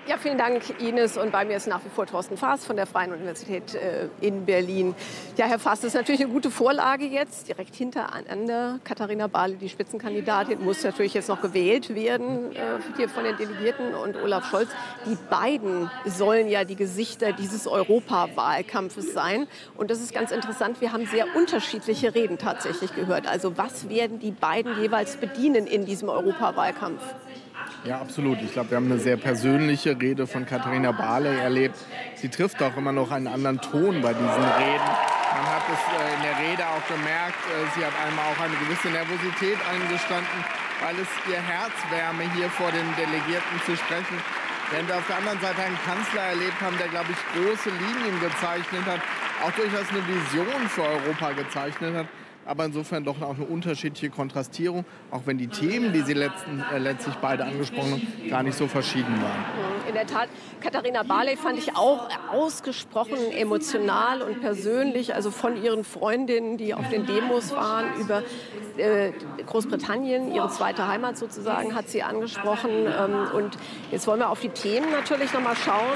Ja, vielen Dank, Ines. Und bei mir ist nach wie vor Thorsten Faas von der Freien Universität in Berlin. Ja, Herr Faas, das ist natürlich eine gute Vorlage jetzt. Direkt hintereinander Katharina Barley, die Spitzenkandidatin, muss natürlich jetzt noch gewählt werden hier von den Delegierten, und Olaf Scholz. Die beiden sollen ja die Gesichter dieses Europawahlkampfes sein. Und das ist ganz interessant. Wir haben sehr unterschiedliche Reden tatsächlich gehört. Also was werden die beiden jeweils bedienen in diesem Europawahlkampf? Ja, absolut. Ich glaube, wir haben eine sehr persönliche Rede von Katharina Barley erlebt. Sie trifft auch immer noch einen anderen Ton bei diesen Reden. Man hat es in der Rede auch gemerkt, sie hat einmal auch eine gewisse Nervosität eingestanden, weil es ihr Herz wärme, hier vor den Delegierten zu sprechen. Während wir auf der anderen Seite einen Kanzler erlebt haben, der, glaube ich, große Linien gezeichnet hat, auch durchaus eine Vision für Europa gezeichnet hat. Aber insofern doch auch eine unterschiedliche Kontrastierung, auch wenn die Themen, die sie letztlich beide angesprochen haben, gar nicht so verschieden waren. In der Tat, Katharina Barley fand ich auch ausgesprochen emotional und persönlich, also von ihren Freundinnen, die auf den Demos waren, über Großbritannien, ihre zweite Heimat sozusagen, hat sie angesprochen. Und jetzt wollen wir auf die Themen natürlich noch mal schauen.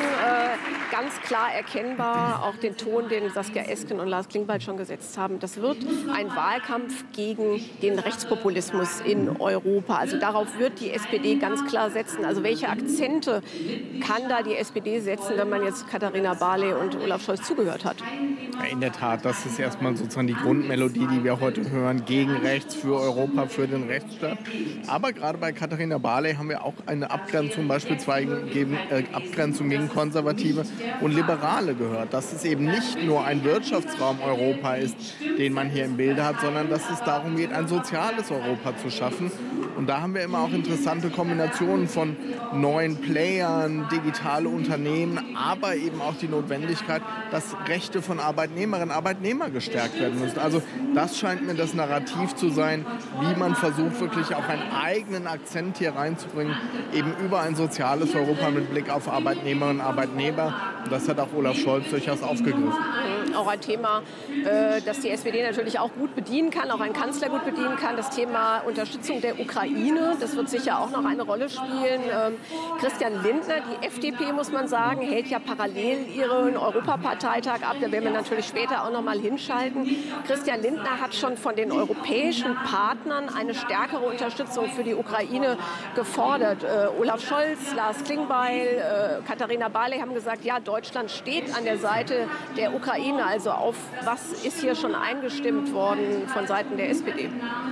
Ganz klar erkennbar auch den Ton, den Saskia Esken und Lars Klingbeil schon gesetzt haben. Das wird ein Wahlkampf gegen den Rechtspopulismus in Europa. Also darauf wird die SPD ganz klar setzen. Also welche Akzente kann da die SPD setzen, wenn man jetzt Katharina Barley und Olaf Scholz zugehört hat? Ja, in der Tat, das ist erstmal sozusagen die Grundmelodie, die wir heute hören, gegen rechts, für Europa, für den Rechtsstaat. Aber gerade bei Katharina Barley haben wir auch eine Abgrenzung beispielsweise Abgrenzung gegen Konservative und Liberale gehört. Dass es eben nicht nur ein Wirtschaftsraum Europa ist, den man hier im Bilde hat, sondern dass es darum geht, ein soziales Europa zu schaffen. Und da haben wir immer auch interessante Kombinationen von neuen Playern, digitale Unternehmen, aber eben auch die Notwendigkeit, dass Rechte von Arbeitnehmerinnen und Arbeitnehmern gestärkt werden müssen. Also das scheint mir das Narrativ zu sein, wie man versucht, wirklich auch einen eigenen Akzent hier reinzubringen, eben über ein soziales Europa mit Blick auf Arbeitnehmerinnen und Arbeitnehmer. Und das hat auch Olaf Scholz durchaus aufgegriffen. Auch ein Thema, das die SPD natürlich auch gut bedienen kann, auch ein Kanzler gut bedienen kann. Das Thema Unterstützung der Ukraine, das wird sicher auch noch eine Rolle spielen. Christian Lindner, die FDP, muss man sagen, hält ja parallel ihren Europaparteitag ab. Da werden wir natürlich später auch noch mal hinschalten. Christian Lindner hat schon von den europäischen Partnern eine stärkere Unterstützung für die Ukraine gefordert. Olaf Scholz, Lars Klingbeil, Katharina Barley haben gesagt, ja, Deutschland steht an der Seite der Ukraine. Also auf was ist hier schon eingestimmt worden von Seiten der SPD?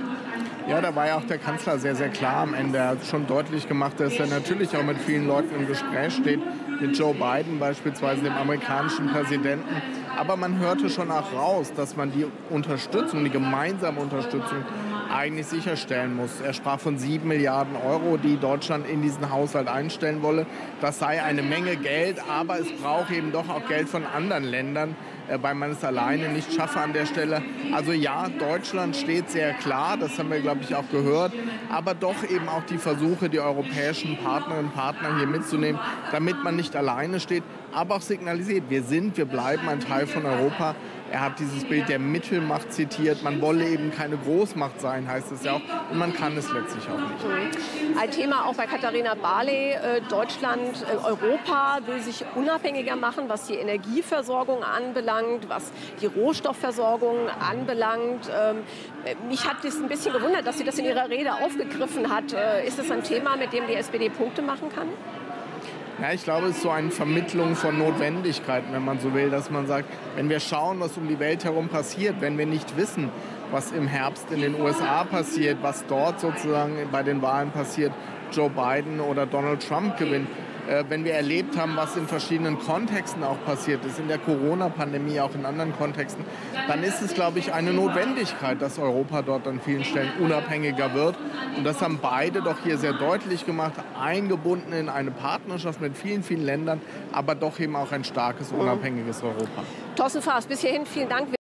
Ja, da war ja auch der Kanzler sehr, sehr klar am Ende. Er hat schon deutlich gemacht, dass er natürlich auch mit vielen Leuten im Gespräch steht, mit Joe Biden beispielsweise, dem amerikanischen Präsidenten. Aber man hörte schon auch raus, dass man die Unterstützung, die gemeinsame Unterstützung eigentlich sicherstellen muss. Er sprach von 7 Milliarden Euro, die Deutschland in diesen Haushalt einstellen wolle. Das sei eine Menge Geld, aber es braucht eben doch auch Geld von anderen Ländern, weil man es alleine nicht schaffe an der Stelle. Also ja, Deutschland steht sehr klar, das haben wir, glaube ich, auch gehört, aber doch eben auch die Versuche, die europäischen Partnerinnen und Partner hier mitzunehmen, damit man nicht alleine steht, aber auch signalisiert, wir bleiben ein Teil von Europa. Er hat dieses Bild der Mittelmacht zitiert. Man wolle eben keine Großmacht sein, heißt es ja auch. Und man kann es letztlich auch nicht. Ein Thema auch bei Katharina Barley. Deutschland, Europa will sich unabhängiger machen, was die Energieversorgung anbelangt, was die Rohstoffversorgung anbelangt. Mich hat es ein bisschen gewundert, dass sie das in ihrer Rede aufgegriffen hat. Ist das ein Thema, mit dem die SPD Punkte machen kann? Ja, ich glaube, es ist so eine Vermittlung von Notwendigkeiten, wenn man so will, dass man sagt, wenn wir schauen, was um die Welt herum passiert, wenn wir nicht wissen, was im Herbst in den USA passiert, was dort sozusagen bei den Wahlen passiert, Joe Biden oder Donald Trump gewinnt, wenn wir erlebt haben, was in verschiedenen Kontexten auch passiert ist, in der Corona-Pandemie, auch in anderen Kontexten, dann ist es, glaube ich, eine Notwendigkeit, dass Europa dort an vielen Stellen unabhängiger wird. Und das haben beide doch hier sehr deutlich gemacht, eingebunden in eine Partnerschaft mit vielen, vielen Ländern, aber doch eben auch ein starkes, unabhängiges Europa. Thorsten Faas, bis hierhin vielen Dank.